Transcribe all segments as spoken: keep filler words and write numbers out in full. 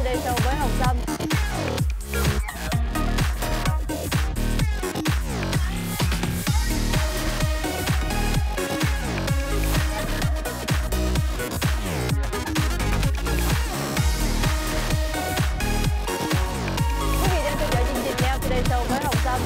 Today Show với Hồng Sâm. Quý vị đang theo dõi chương trình Now Today Show với Hồng Sâm.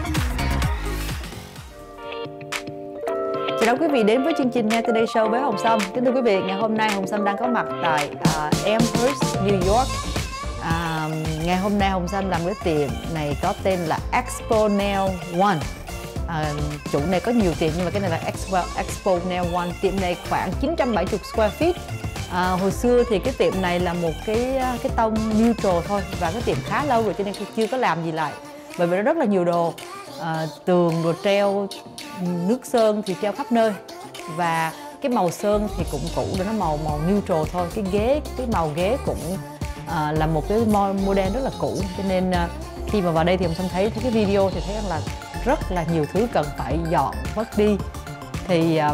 Chào đón quý vị đến với chương trình Now Today Show với Hồng Sâm. Kính thưa quý vị, ngày hôm nay Hồng Sâm đang có mặt tại uh, Amherst, New York. Uh, ngày hôm nay Hồng Sâm làm cái tiệm này có tên là Expo Nail One. Uh, chủ này có nhiều tiệm nhưng mà cái này là Expo, Expo Nail One. Tiệm này khoảng chín trăm bảy mươi square feet. Uh, hồi xưa thì cái tiệm này là một cái cái tông neutral thôi, và cái tiệm khá lâu rồi cho nên chưa có làm gì lại. Bởi vì nó rất là nhiều đồ, uh, tường đồ treo, nước sơn thì treo khắp nơi, và cái màu sơn thì cũng cũ rồi, nó màu màu neutral thôi. Cái ghế, cái màu ghế cũng uh, là một cái model rất là cũ, cho nên uh, khi mà vào đây thì Hồng Sâm thấy, thấy cái video thì thấy rằng là rất là nhiều thứ cần phải dọn vứt đi. Thì uh,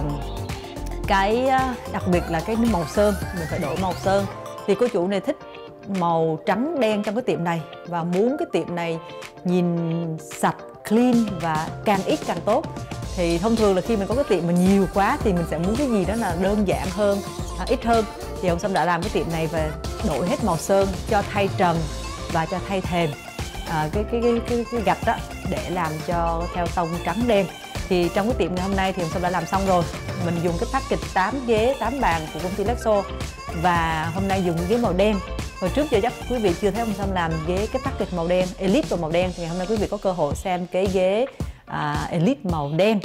cái uh, đặc biệt là cái màu sơn, mình phải đổi màu sơn. Thì cô chủ này thích màu trắng đen trong cái tiệm này và muốn cái tiệm này nhìn sạch, clean và càng ít càng tốt. Thì thông thường là khi mình có cái tiệm mà nhiều quá thì mình sẽ muốn cái gì đó là đơn giản hơn, à, ít hơn. Thì Hồng Sâm đã làm cái tiệm này và đổi hết màu sơn, cho thay trần và cho thay thềm, à, cái, cái, cái, cái, cái gạch đó để làm cho theo tông trắng đen. Thì trong cái tiệm ngày hôm nay thì Hồng Sâm đã làm xong rồi. Mình dùng cái package tám ghế, tám bàn của công ty Lexo, và hôm nay dùng ghế màu đen. Hồi trước giờ chắc quý vị chưa thấy Hồng Sâm làm ghế cái package màu đen, Elite và màu đen. Thì ngày hôm nay quý vị có cơ hội xem cái ghế à, Elite màu đen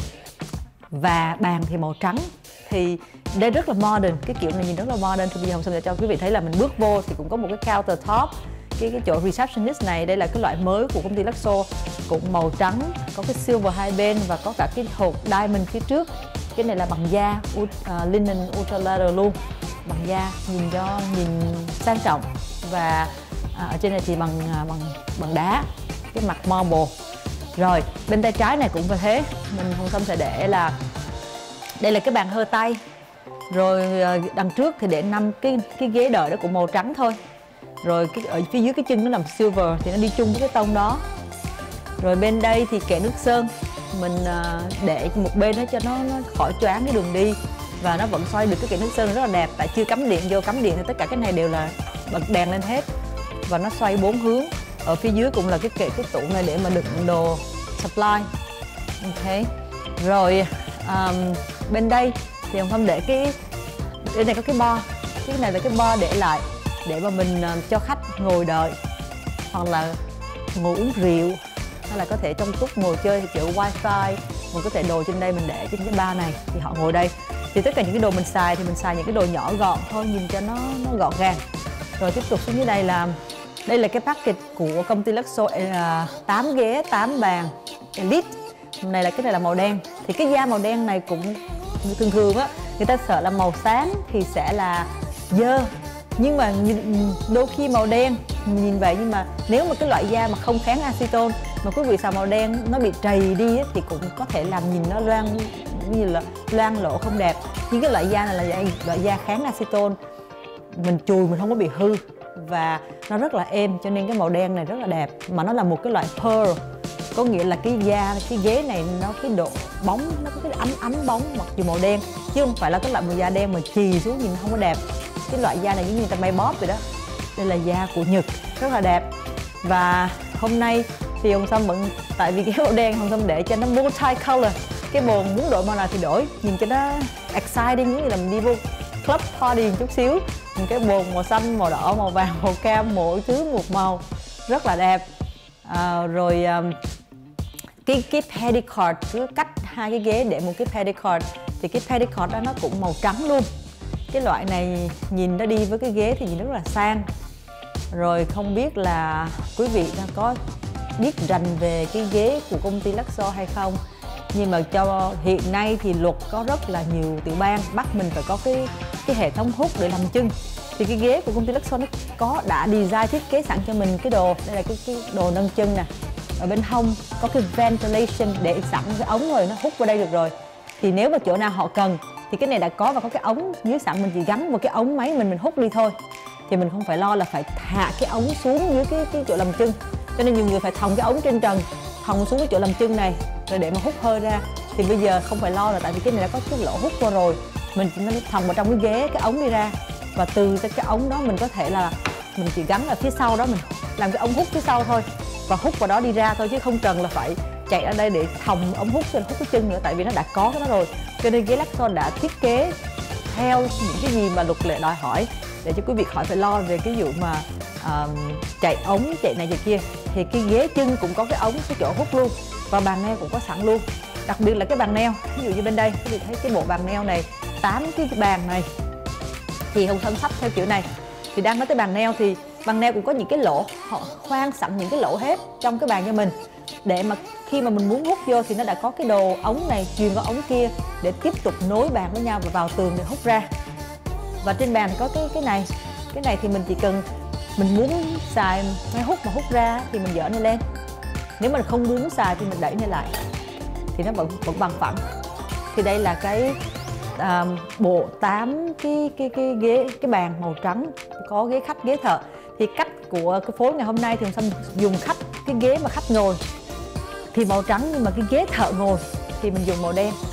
và bàn thì màu trắng. Thì đây rất là modern, cái kiểu này nhìn rất là modern. Thì bây giờ Hồng Sâm sẽ cho quý vị thấy là mình bước vô thì cũng có một cái counter top, cái cái chỗ receptionist này. Đây là cái loại mới của công ty Lexo, cũng màu trắng, có cái silver hai bên và có cả cái hộp diamond phía trước. Cái này là bằng da, uh, linen ultra leather luôn, bằng da, nhìn cho nhìn sang trọng. Và à, ở trên này thì bằng bằng bằng đá, cái mặt marble. Rồi bên tay trái này cũng như thế, mình Hồng Sâm sẽ để là đây là cái bàn hơ tay. Rồi đằng trước thì để năm cái cái ghế đợi đó cũng màu trắng thôi. Rồi cái ở phía dưới cái chân nó làm silver thì nó đi chung với cái tông đó. Rồi bên đây thì kệ nước sơn, mình để một bên đó cho nó, nó khỏi choáng cái đường đi, và nó vẫn xoay được cái kệ nước sơn rất là đẹp. Tại chưa cắm điện vô, cắm điện thì tất cả cái này đều là bật đèn lên hết và nó xoay bốn hướng. Ở phía dưới cũng là cái kệ, cái tủ này để mà đựng đồ supply. Ok. Rồi um, bên đây thì Hồng Sâm để cái bên này có cái bo, cái này là cái bo để lại để mà mình uh, cho khách ngồi đợi, hoặc là ngồi uống rượu, hay là có thể trong lúc ngồi chơi chợ wifi, mình có thể đồ trên đây mình để trên cái bar này thì họ ngồi đây. Thì tất cả những cái đồ mình xài thì mình xài những cái đồ nhỏ gọn thôi, nhìn cho nó nó gọn gàng. Rồi tiếp tục xuống dưới đây là đây là cái package của công ty Lexo, tám ghế, tám bàn Elite. Này là cái này là màu đen. Thì cái da màu đen này cũng thường thường á, người ta sợ là màu sáng thì sẽ là dơ. Nhưng mà đôi khi màu đen nhìn vậy, nhưng mà nếu mà cái loại da mà không kháng acetone mà quý vị xài màu đen nó bị trầy đi á, thì cũng có thể làm nhìn nó loang, như là loang lỗ không đẹp. Nhưng cái loại da này là loại, loại da kháng acetone, mình chùi mình không có bị hư và nó rất là êm, cho nên cái màu đen này rất là đẹp. Mà nó là một cái loại pearl, có nghĩa là cái da, cái ghế này nó cái độ bóng, nó có cái ánh ánh bóng mặc dù màu đen, chứ không phải là cái loại màu da đen mà chì xuống nhìn nó không có đẹp. Cái loại da này giống như người ta may bóp vậy đó. Đây là da của Nhật, rất là đẹp. Và hôm nay thì Hồng Sâm bận, tại vì cái màu đen Hồng Sâm để cho nó multi-color, cái bồn muốn đổi màu nào thì đổi, nhìn cho nó exciting, giống như là mình đi vô club party một chút xíu. Một cái bồn màu xanh, màu đỏ, màu vàng, màu cam, mỗi thứ một màu rất là đẹp. À, rồi um, cái cái pedicard, cứ cách hai cái ghế để một cái pedicard, thì cái pedicard đó nó cũng màu trắng luôn. Cái loại này nhìn nó đi với cái ghế thì nhìn rất là sang. Rồi không biết là quý vị có biết rành về cái ghế của công ty Lexo hay không, nhưng mà cho hiện nay thì luật có rất là nhiều tiểu bang bắt mình phải có cái cái hệ thống hút để làm chân. Thì cái ghế của công ty Lexo nó có đã design thiết kế sẵn cho mình cái đồ, đây là cái, cái đồ nâng chân nè. Ở bên hông có cái ventilation để sẵn cái ống rồi, nó hút vào đây được rồi. Thì nếu mà chỗ nào họ cần thì cái này đã có, và có cái ống dưới sẵn, mình chỉ gắn vào cái ống máy mình mình hút đi thôi. thì mình không phải lo là phải hạ cái ống xuống dưới cái, cái chỗ làm chân. Cho nên nhiều người phải thòng cái ống trên trần, thòng xuống cái chỗ làm chân này rồi để mà hút hơi ra. Thì bây giờ không phải lo, là tại vì cái này đã có cái lỗ hút qua rồi, mình chỉ nó thòng vào trong cái ghế, cái ống đi ra, và từ cái ống đó mình có thể là mình chỉ gắn ở phía sau đó, mình làm cái ống hút phía sau thôi và hút vào đó đi ra thôi, chứ không cần là phải chạy ra đây để thòng ống hút rồi hút cái chân nữa, tại vì nó đã có cái đó rồi. Cho nên ghế Luxor đã thiết kế theo những cái gì mà luật lệ đòi hỏi để cho quý vị khỏi phải lo về cái vụ mà uh, chạy ống, chạy này chạy kia. Thì cái ghế chân cũng có cái ống, cái chỗ hút luôn, và bàn neo cũng có sẵn luôn. Đặc biệt là cái bàn neo, ví dụ như bên đây quý vị thấy cái bộ bàn neo này, tám cái bàn này thì Hồng Sâm sắp theo kiểu này. Thì đang nói tới bàn neo thì bàn neo cũng có những cái lỗ, họ khoan sẵn những cái lỗ hết trong cái bàn cho mình, để mà khi mà mình muốn hút vô thì nó đã có cái đồ ống này truyền vào ống kia để tiếp tục nối bàn với nhau và vào tường để hút ra. Và trên bàn có cái cái này, cái này thì mình chỉ cần mình muốn xài máy hút mà hút ra thì mình dỡ này lên, nếu mình không muốn xài thì mình đẩy này lại thì nó vẫn vẫn bằng phẳng. Thì đây là cái à, bộ tám cái cái cái ghế, cái bàn màu trắng, có ghế khách, ghế thợ. Thì cách của cái phối ngày hôm nay thì Hồng Sâm dùng khách, cái ghế mà khách ngồi thì màu trắng, nhưng mà cái ghế thợ ngồi thì mình dùng màu đen.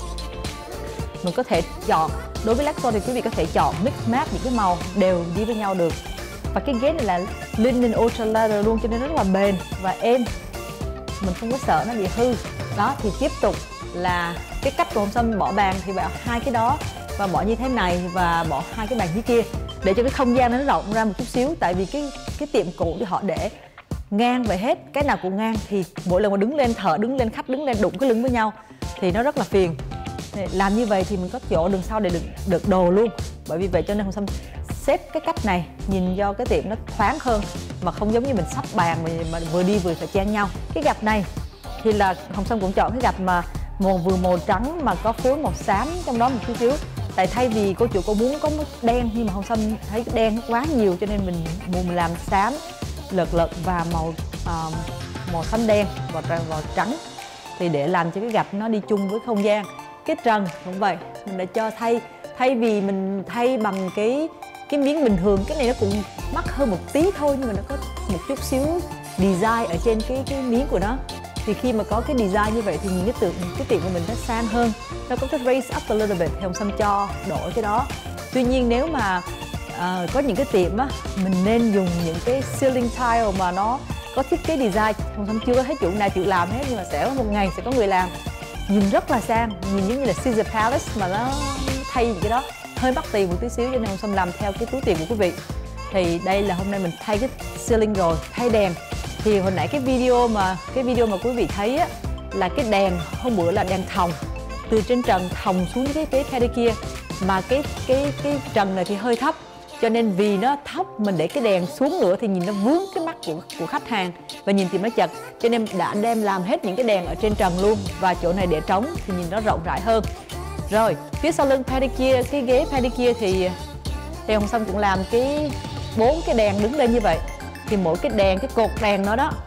Mình có thể chọn, đối với Luxor thì quý vị có thể chọn mix match những cái màu đều đi với nhau được. Và cái ghế này là linen ultra leather luôn, cho nên rất là bền và êm, mình không có sợ nó bị hư. Đó, thì tiếp tục là cái cách của Hồng Sâm bỏ bàn thì bỏ hai cái đó và bỏ như thế này và bỏ hai cái bàn dưới kia để cho cái không gian nó rộng ra một chút xíu. Tại vì cái cái tiệm cũ thì họ để ngang vậy hết, cái nào cũng ngang, thì mỗi lần mà đứng lên thợ, đứng lên khách, đứng lên đụng cái lưng với nhau thì nó rất là phiền. Làm như vậy thì mình có chỗ đường sau để được được đồ luôn. Bởi vì vậy cho nên Hồng Sâm xếp cái cách này nhìn do cái tiệm nó thoáng hơn, mà không giống như mình sắp bàn mà, mà vừa đi vừa phải chen nhau. Cái gạch này thì là Hồng Sâm cũng chọn cái gạch mà màu vừa màu trắng mà có phối màu xám trong đó một chút xíu. Tại thay vì cô chủ cô muốn có đen, nhưng mà Hồng Sâm thấy đen quá nhiều cho nên mình mình làm xám lợt lợt và màu uh, màu xám đen và màu trắng, thì để làm cho cái gạch nó đi chung với không gian. Cái trần cũng vậy, mình đã cho thay thay vì mình thay bằng cái cái miếng bình thường, cái này nó cũng mắc hơn một tí thôi, nhưng mà nó có một chút xíu design ở trên cái cái miếng của nó. Thì khi mà có cái design như vậy thì nhìn cái tượng cái tiệm của mình nó sang hơn, nó có cái raise up a little bit thì Hồng Sâm cho đổi cái đó. Tuy nhiên nếu mà uh, có những cái tiệm á, mình nên dùng những cái ceiling tile mà nó có thiết kế design. Hồng Sâm chưa có thấy chủ nào chịu làm hết, nhưng mà sẽ có một ngày sẽ có người làm, nhìn rất là sang, nhìn giống như là Caesar Palace mà nó thay những cái đó, hơi mắc tiền một tí xíu, cho nên Hồng Sâm làm theo cái túi tiền của quý vị. Thì đây là hôm nay mình thay cái ceiling rồi, thay đèn. Thì hồi nãy cái video mà cái video mà quý vị thấy á, là cái đèn hôm bữa là đèn thòng từ trên trần thòng xuống cái cái pedicure, mà cái cái cái trần này thì hơi thấp, cho nên vì nó thấp mình để cái đèn xuống nữa thì nhìn nó vướng cái mắt của của khách hàng và nhìn thì nó chật, cho nên đã đem làm hết những cái đèn ở trên trần luôn, và chỗ này để trống thì nhìn nó rộng rãi hơn. Rồi phía sau lưng pedicure, cái ghế pedicure thì thì Hồng Sâm cũng làm cái bốn cái đèn đứng lên như vậy. Thì mỗi cái đèn, cái cột đèn nó đó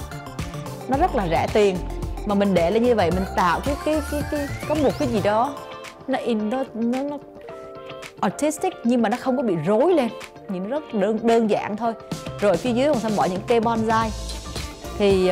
nó rất là rẻ tiền, mà mình để lên như vậy mình tạo cái cái cái, cái có một cái gì đó nó in nó nó, nó artistic, nhưng mà nó không có bị rối lên, nhìn nó rất đơn, đơn giản thôi. Rồi phía dưới Hồng Sâm bỏ những cây bonsai, thì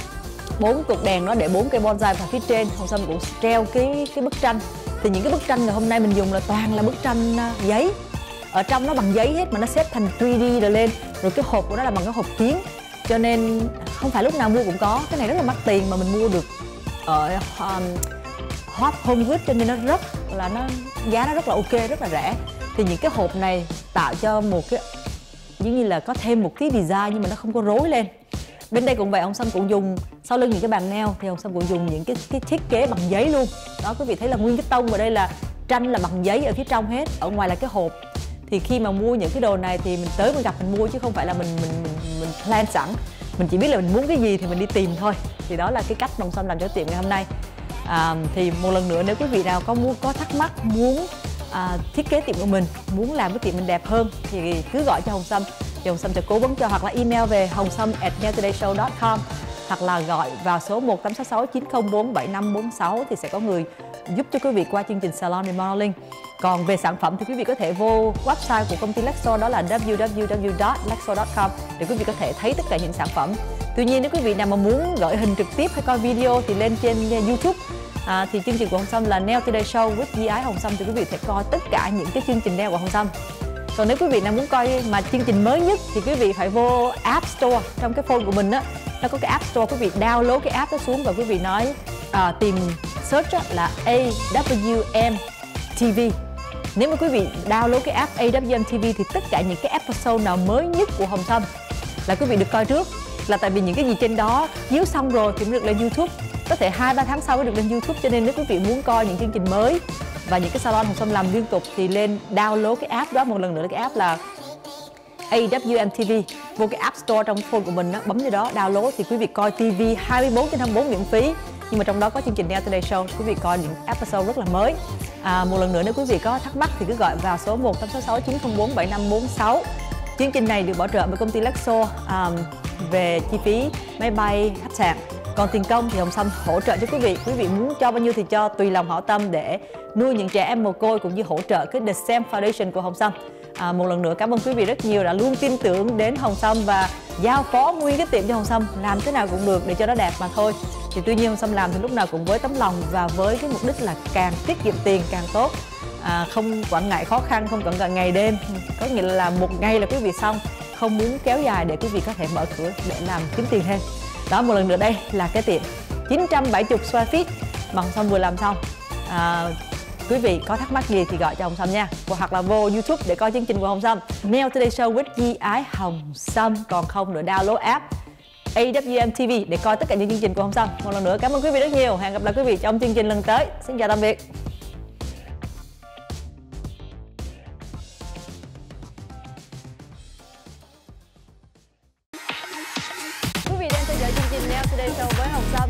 bốn cột đèn nó để bốn cây bonsai, và phía trên Hồng Sâm cũng treo cái cái bức tranh. Thì những cái bức tranh ngày hôm nay mình dùng là toàn là bức tranh giấy, ở trong nó bằng giấy hết mà nó xếp thành ba D rồi lên, rồi cái hộp của nó là bằng cái hộp kiến, cho nên không phải lúc nào mua cũng có. Cái này rất là mắc tiền mà mình mua được ở um, Hot Home Goods, cho nên nó rất là nó giá nó rất là ok, rất là rẻ. Thì những cái hộp này tạo cho một cái giống như là có thêm một tí design, nhưng mà nó không có rối lên. Bên đây cũng vậy, Hồng Sâm cũng dùng sau lưng những cái bàn nail thì Hồng Sâm cũng dùng những cái, cái thiết kế bằng giấy luôn. Đó, quý vị thấy là nguyên cái tông ở đây là tranh là bằng giấy ở phía trong hết, ở ngoài là cái hộp. Thì khi mà mua những cái đồ này thì mình tới mình gặp mình mua, chứ không phải là mình mình mình, mình plan sẵn. Mình chỉ biết là mình muốn cái gì thì mình đi tìm thôi. Thì đó là cái cách Hồng Sâm làm cho tiệm ngày hôm nay. À, thì một lần nữa, nếu quý vị nào có muốn có thắc mắc, muốn à, thiết kế tiệm của mình, muốn làm cái tiệm mình đẹp hơn thì cứ gọi cho Hồng Sâm, thì Hồng Sâm sẽ cố vấn cho, hoặc là email về hồng sâm at nail today show dot com. hoặc là gọi vào số một tám sáu sáu chín không bốn bảy năm bốn sáu thì sẽ có người giúp cho quý vị qua chương trình Salon Remodeling. Còn về sản phẩm thì quý vị có thể vô website của công ty Lexor, đó là w w w chấm lexor chấm com để quý vị có thể thấy tất cả những sản phẩm. Tuy nhiên nếu quý vị nào mà muốn gửi hình trực tiếp hay coi video thì lên trên YouTube. À, thì chương trình của Hồng Sâm là Nail Today Show with Di Ái Hồng Sâm thì quý vị thể coi tất cả những cái chương trình nail của Hồng Sâm. Còn nếu quý vị nào muốn coi mà chương trình mới nhất thì quý vị phải vô App Store. Trong cái phone của mình á, nó có cái App Store, quý vị download cái app đó xuống và quý vị nói à, tìm search á, là A W M T V. Nếu mà quý vị download cái app A W M T V thì tất cả những cái episode nào mới nhất của Hồng Sâm là quý vị được coi trước. Là tại vì những cái gì trên đó chiếu xong rồi thì mới được lên YouTube. Có thể hai ba tháng sau mới được lên YouTube, cho nên nếu quý vị muốn coi những chương trình mới và những cái salon Hồng Sâm làm liên tục thì lên download cái app đó. Một lần nữa là cái app là A W M T V. Vô cái App Store trong phone của mình đó, bấm vô đó download thì quý vị coi ti vi hai mươi bốn trên hai mươi bốn miễn phí. Nhưng mà trong đó có chương trình Nail Today Show, quý vị coi những episode rất là mới. À, một lần nữa nếu quý vị có thắc mắc thì cứ gọi vào số một tám sáu sáu chín không bốn bảy năm bốn sáu. Chương trình này được bảo trợ bởi công ty Lexor um, về chi phí máy bay, khách sạn. Còn tiền công thì Hồng Sâm hỗ trợ cho quý vị. Quý vị muốn cho bao nhiêu thì cho, tùy lòng hảo tâm để nuôi những trẻ em mồ côi cũng như hỗ trợ cái The Sam Foundation của Hồng Sâm. À, một lần nữa cảm ơn quý vị rất nhiều đã luôn tin tưởng đến Hồng Sâm và giao phó nguyên cái tiệm cho Hồng Sâm. Làm thế nào cũng được để cho nó đẹp mà thôi. Thì tuy nhiên Hồng Sâm làm thì lúc nào cũng với tấm lòng và với cái mục đích là càng tiết kiệm tiền càng tốt. À, không quản ngại khó khăn, không quản ngại ngày đêm. Có nghĩa là một ngày là quý vị xong, không muốn kéo dài để quý vị có thể mở cửa để làm kiếm tiền thêm. Đó, một lần nữa đây là cái tiệm chín trăm bảy mươi square feet mà Hồng Sâm vừa làm xong. À, quý vị có thắc mắc gì thì gọi cho Hồng Sâm nha, hoặc là vô YouTube để coi chương trình của Hồng Sâm Nail Today Show with Di Ái Hồng Sâm. Còn không nữa download app A W M T V để coi tất cả những chương trình của Hồng Sâm. Một lần nữa cảm ơn quý vị rất nhiều. Hẹn gặp lại quý vị trong chương trình lần tới. Xin chào tạm biệt. Quý vị đang theo dõi chương trình Nail Today Show với Hồng Sâm.